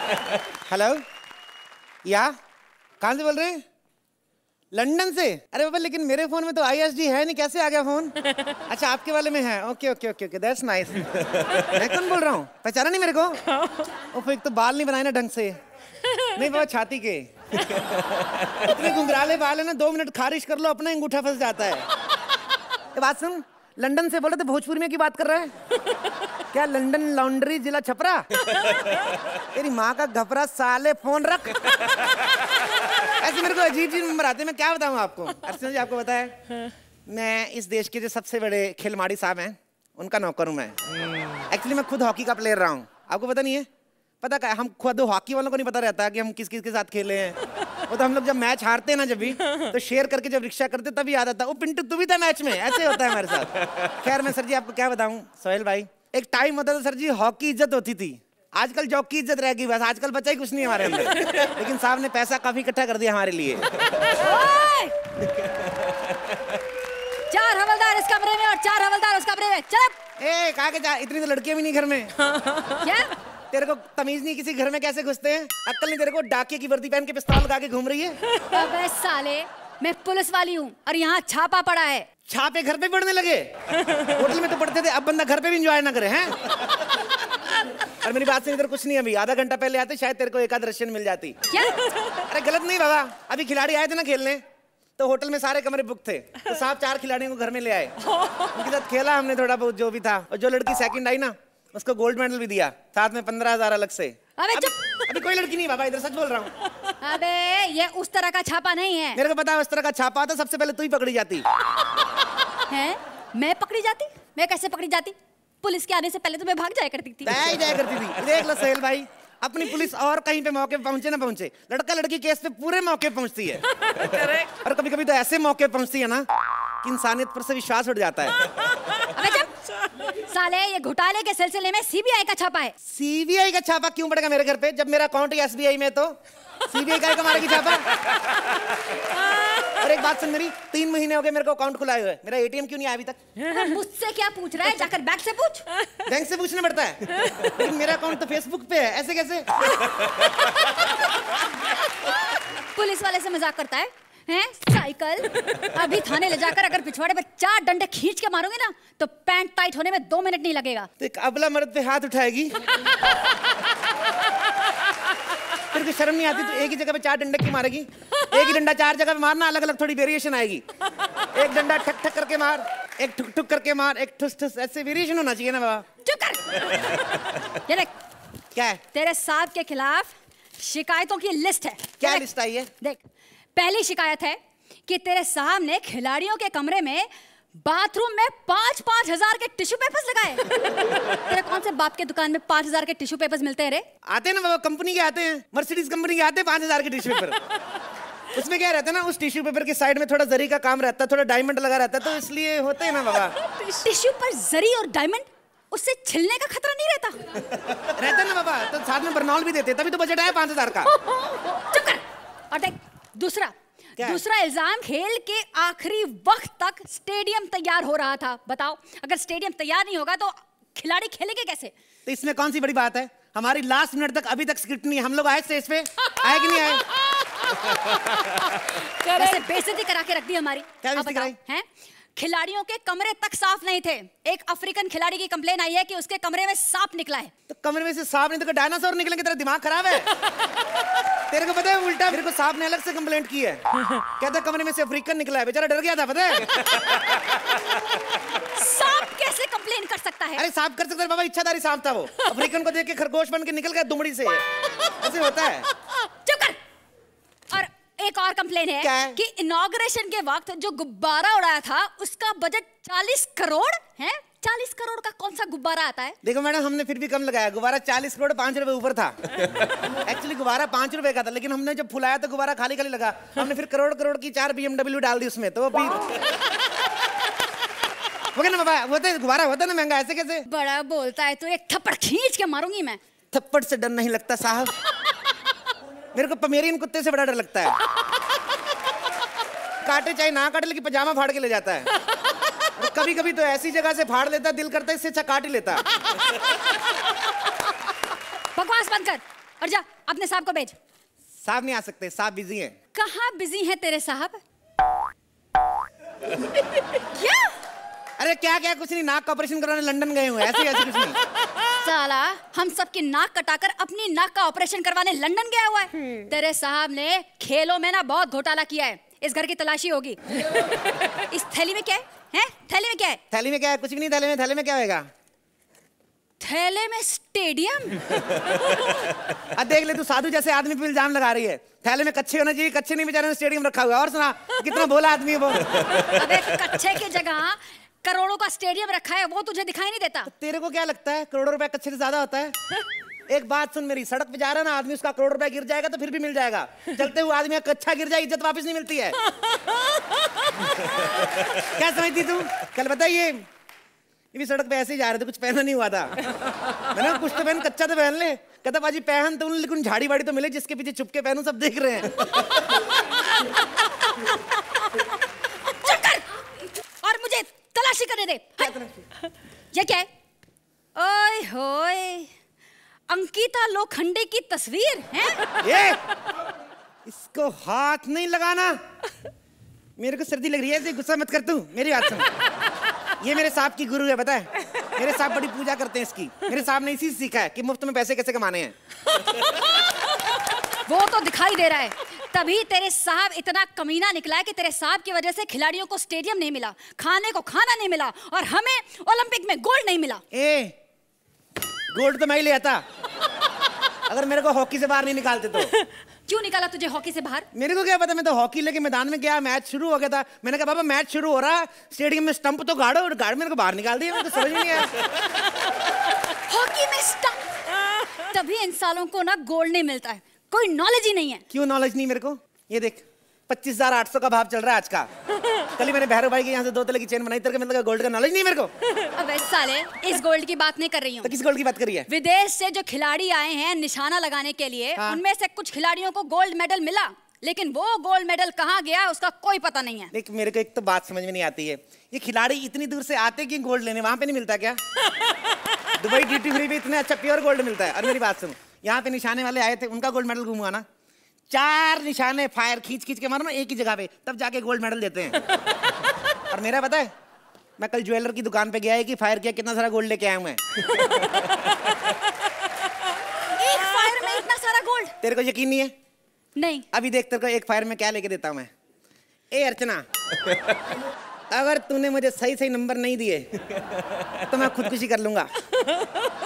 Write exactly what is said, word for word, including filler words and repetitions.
Hello, या कहाँ से बोल रहे हैं? लंदन से? अरे बाबा, लेकिन मेरे फोन में तो आई एस डी है नहीं, कैसे आ गया फोन? अच्छा, आपके वाले में है। Okay okay okay okay, that's nice. मैं कौन बोल रहा हूँ? पहचाना नहीं मेरे को? ओ, फिर एक तो बाल नहीं बनाए ना ढंग से। नहीं बाबा, छाती के इतने घुंघराले बाल है ना, दो मिनट खारिश कर लो अपना अंगूठा फंस जाता है। ये बात सुन, लंदन से बोले तो भोजपुरी में की बात कर रहा है क्या? लंदन लॉन्ड्री, जिला छपरा। तेरी माँ का घपरा साले, फोन रख। ऐसे मेरे को अजीब अजीब नंबर आते हैं, मैं क्या बताऊँ आपको? अर्चना जी, आपको पता है मैं इस देश के जो सबसे बड़े खिलवाड़ी साहब हैं उनका नौकर हूँ मैं। एक्चुअली मैं खुद हॉकी का प्लेयर रहा हूँ, आपको पता नहीं है? पता क्या, हम खुद हॉकी वालों को नहीं पता रहता कि हम किस किस के साथ खेले हैं। वो तो हम लोग जब मैच हारते हैं ना, जब भी तो शेयर करके जब रिक्शा करते तभी याद आता, वो पिंटू तू भी था मैच में, ऐसे होता है हमारे साथ। खैर मैं सर जी आपको क्या बताऊं सोहेल भाई, एक टाइम होता था सर जी हॉकी इज्जत होती थी, आजकल जॉब की इज्जत रह गई बस। आजकल बचा ही कुछ नहीं हमारे अंदर। लेकिन साहब ने पैसा काफी इकट्ठा कर दिया हमारे लिए। चार हवलदार इस कमरे में और चार हवलदार उस कमरे में। चल। ए कहा के जा, इतनी तो लड़कियां भी नहीं घर में। क्या? तेरे को तमीज नहीं किसी घर में कैसे घुसते हैं? अक्ल नहीं तेरे को? डाकिए की वर्दी पहन के पिस्तौल लगा के घूम रही है। अबे साले, मैं पुलिस वाली हूँ और यहाँ छापा पड़ा है। छापे घर पे पड़ने लगे? होटल में तो पड़ते थे, अब बंदा घर पे भी एंजॉय ना करे हैं? और मेरी बात से इधर कुछ नहीं, अभी आधा घंटा पहले आते शायद तेरे को एक आध रशियन मिल जाती। क्या? अरे गलत नहीं बाबा, अभी खिलाड़ी आए थे ना खेलने, तो होटल में सारे कमरे बुक थे, तो साहब चार खिलाड़ियों को घर में ले आए, उनके साथ खेला हमने थोड़ा बहुत जो भी था, और जो लड़की सेकंड आई ना उसको गोल्ड मेडल भी दिया, साथ में पंद्रह हजार अलग से। अबे अभी, अभी कोई लड़की नहीं बाबा, इधर सच बोल रहा हूँ। अबे ये उस तरह का छापा नहीं है। मेरे को पता है उस तरह का छापा होता, सबसे पहले तू ही पकड़ी जाती है। मैं पकड़ी जाती? मैं कैसे पकड़ी जाती? पुलिस के आने से पहले तो मैं भाग जाया करती थी। भाग जाया करती थी। देख लो सोहेल भाई, अपनी पुलिस और कहीं पे मौके पे पहुंचे ना पहुंचे, लड़का लड़की केस पे पूरे मौके पे पहुंचती है। और कभी कभी तो ऐसे मौके पहुंचती है ना कि इंसानियत पर से विश्वास उठ जाता है। अबे जब साले, ये घोटाले के सिलसिले में सी बी आई का छापा है। सी बी आई का छापा क्यों पड़ेगा मेरे घर पे, जब मेरा अकाउंट ही एस बी आई में? तो सी बी आई का मारेगी छापा? और एक बात सुन मेरी, तीन महीने हो गए मेरे को अकाउंट खुलाए हुए, मेरा ए टी एम क्यों नहीं आया अभी तक? मुझसे क्या पूछ रहा है? जाकर बैंक से पूछ। बैंक से पूछना पड़ता है, लेकिन मेरा अकाउंट तो फेसबुक पे है, ऐसे कैसे? पुलिस वाले से मजाक करता है हैं? साइकिल, अभी थाने ले जाकर अगर पिछवाड़े पर चार डंडे खींच के मारोगे ना तो पैंट टाइट होने में दो मिनट नहीं लगेगा। तो एक अबला मर्द पे हाथ उठाएगी, फिर को शर्म नहीं आती तो एक ही जगह पे चार डंडे क्यों मारेगी? एक ही डंडा चार जगह पे मारना, अलग अलग थोड़ी वेरिएशन आएगी। एक डंडा ठक ठक करके मार, एक ठुक ठुक करके मार, एक ठुस ठुस, ऐसे वेरिएशन होना चाहिए ना बाबा। चुप कर। ये देख, क्या है? तेरे साहब के खिलाफ शिकायतों की लिस्ट है। क्या लिस्ट आई है? देख, पहली शिकायत है कि तेरे साहब ने खिलाड़ियों के कमरे में बाथरूम में पाँच पाँच हजार के टिश्यू पेपर्स लगाए। तेरे कौन से बाप के दुकान में पाँच हजार के टिश्यू पेपर्स मिलते हैं रे? आते हैं ना बाबा, कंपनी के आते हैं, मर्सिडीज कंपनी के आते हैं पाँच हजार के टिश्यू पेपर। उसमें क्या रहता है ना, उस टिश्यू पेपर के साइड में थोड़ा जरी का काम रहता है, थोड़ा डायमंड लगा रहता है, तो इसलिए होते हैं ना बाबा। टिश्यू पर जरी और डायमंड, उससे छिलने का खतरा नहीं रहता? रहता है ना बाबा, तो साथ में बर्नॉल भी देते, तभी तो बजट आया पाँच हजार का। चुप कर। और देख दूसरा दूसरा इल्जाम, खेल के आखिरी वक्त तक स्टेडियम तैयार हो रहा था। बताओ, अगर स्टेडियम तैयार नहीं होगा तो खिलाड़ी खेलेंगे कैसे? तो इसमें कौन सी बड़ी बात है? हमारी लास्ट मिनट तक अभी तक स्क्रिप्ट नहीं, हम लोग आए स्टेज पे, आए कि नहीं आए? वैसे बेइज्जती करा के रख दी हमारी। क्या बेइज्जती कराई? हैं? खिलाड़ियों के कमरे तक साफ नहीं थे। एक अफ्रीकन खिलाड़ी की कंप्लेन आई है कि उसके कमरे में सांप निकला है। तो कमरे में से सांप नहीं तो डायनासोर निकलेंगे? तेरा दिमाग खराब है? तेरे को पता है उल्टा मेरे को सांप ने अलग से कंप्लेंट की है, कहता कमरे में से अफ्रीकन निकला है, बेचारा डर गया था, पता है? सांप कैसे कंप्लेन कर सकता है? अरे सांप कर सकता है बाबा, इच्छाधारी सांप था वो, अफ्रीकन को देख के खरगोश बन के निकल गया दुमड़ी से, ऐसे होता है। चुप कर। और एक और कंप्लेन है, है कि इनॉग्रेशन के वक्त जो गुब्बारा उड़ाया था उसका बजट चालीस करोड़ है। चालीस करोड़ का कौन सा गुब्बारा आता है? देखो मैडम, हमने फिर भी कम लगाया, गुब्बारा चालीस करोड़ पांच रुपए ऊपर था। एक्चुअली गुब्बारा पांच रुपए का था, लेकिन हमने जब फुलाया तो गुब्बारा खाली खाली लगा, हमने फिर करोड़ करोड़ की चार बी एम डब्ल्यू डाल दी उसमें, तो फिर हो ना बाबा, होता है गुब्बारा, होता है ना महंगा, ऐसे कैसे? बड़ा बोलता है तो एक थप्पड़ खींच के मारूंगी मैं। थप्पड़ से डर नहीं लगता साहब, मेरे को पमेरियन कुत्ते से बड़ा डर लगता है। काटे चाहे ना काटे, लेकिन पजामा फाड़ के ले जाता है। और कभी कभी तो ऐसी जगह से फाड़ लेता है, दिल करता है इससे अच्छा काट ही लेता। बकवास बंद कर और जा अपने साहब को भेज। साहब नहीं आ सकते, साहब बिजी हैं। कहाँ बिजी हैं तेरे साहब? क्या? अरे क्या क्या कुछ नहीं, नाक का ऑपरेशन करवाने लंदन गए हुए, ऐसे ऐसे कुछ नहीं। साला हम सबकी नाक कटाकर अपनी नाक का ऑपरेशन करवाने लंदन गया हुआ है। तेरे साहब ने खेलों में ना बहुत घोटाला किया है, इस घर की तलाशी होगी। इस थैली में क्या है? हैं? थैली में क्या है? थैली में क्या है? कुछ भी नहीं थैली में। थैली में क्या होगा? थैले में स्टेडियम। अब देख ले, तू साधु जैसे आदमी पे इल्जाम लगा रही है। थैले में कच्चे होना चाहिए, कच्चे नहीं, बेचारे ने स्टेडियम रखा हुआ है। और सुना कितना भोला आदमी है वो। अबे कच्चे की जगह करोड़ों का स्टेडियम रखा है, वो तुझे दिखाई नहीं देता? तो तेरे को क्या लगता है करोड़ों रुपए कच्चे से ज्यादा होता है? एक बात सुन मेरी, सड़क पे जा रहा है ना आदमी, उसका करोड़ रुपया गिर जाएगा तो फिर भी मिल जाएगा। चलते हुए आदमी का कच्चा गिर जाए, इज्जत वापस नहीं मिलती है। क्या समझती तू? कल बताइए ये भी सड़क पे ऐसे ही जा रहे थे, कुछ पहना नहीं हुआ था। मैंने कुछ तो पहन, कच्चा तो पहन ले। कहता बाजी पहन तो, लेकिन झाड़ी वाड़ी तो मिले जिसके पीछे छुप के पहनूं, सब देख रहे हैं। और मुझे तलाशी करने दे। ये क्या है? ओए होए, अंकिता लोखंडे की तस्वीर है? ये इसको हाथ नहीं लगाना। मेरे को सर्दी लग रही है, गुस्सा मत कर तू। मेरी बात सुन, ये मेरे साहब की गुरु है, पता है? मेरे साहब बड़ी पूजा करते हैं इसकी। मेरे साहब ने इसी से सीखा है कि मुफ्त में पैसे कैसे कमाने हैं। वो तो दिखाई दे रहा है, तभी तेरे साहब इतना कमीना निकला है कि तेरे साहब की वजह से खिलाड़ियों को स्टेडियम नहीं मिला, खाने को खाना नहीं मिला, और हमें ओलंपिक में गोल्ड नहीं मिला। ए, गोल्ड तो मैं ही ले आता अगर मेरे को हॉकी से बाहर नहीं निकालते तो। क्यों निकाला तुझे हॉकी से बाहर? मेरे को क्या पता, मैं तो हॉकी लेके मैदान में गया, मैच शुरू हो गया था। मैंने कहा बाबा मैच शुरू हो रहा, स्टेडियम में स्टंप तो गाड़ो, और गाड़ मेरे को बाहर निकाल दिया। मेरे को समझ नहीं आया। हॉकी में स्टंप, तभी इन सालों को ना गोल्ड नहीं मिलता है, कोई नॉलेज ही नहीं है। क्यों नॉलेज नहीं मेरे को? ये देख पच्चीस हजार आठ सौ का भाव चल रहा है आज का। कल ही मैंने भैरव भाई के यहाँ से दो तले की चेन बनाई, तेरे मतलब गोल्ड का नॉलेज नहीं मेरे को। अबे साले, इस गोल्ड की बात नहीं कर रही हूँ। तो किस गोल्ड की बात करी है? विदेश से जो खिलाड़ी आए हैं निशाना लगाने के लिए, हाँ। उनमें से कुछ खिलाड़ियों को गोल्ड मेडल मिला, लेकिन वो गोल्ड मेडल कहाँ गया उसका कोई पता नहीं है। देख मेरे को एक तो बात समझ में नहीं आती है, ये खिलाड़ी इतनी दूर से आते कि गोल्ड लेने, वहां पे नहीं मिलता क्या? दुबई ड्यूटी फ्री पे इतना अच्छा प्योर गोल्ड मिलता है। और मेरी बात सुन, यहाँ पे निशाने वाले आए थे, उनका गोल्ड मेडल गुम हुआ ना। चार निशाने फायर खींच खींच के मारो ना एक ही जगह पे, तब जाके गोल्ड मेडल देते हैं। और मेरा पता है, मैं कल ज्वेलर की दुकान पे गया है कि फायर किया, कितना सारा गोल्ड लेके आया हूं मैं। एक फायर में इतना सारा गोल्ड? तेरे को यकीन नहीं है? नहीं। अभी देख तेरे को एक फायर में क्या लेके देता हूं मैं। ए अर्चना, अगर तूने मुझे सही सही नंबर नहीं दिए तो मैं खुदकुशी कर लूंगा।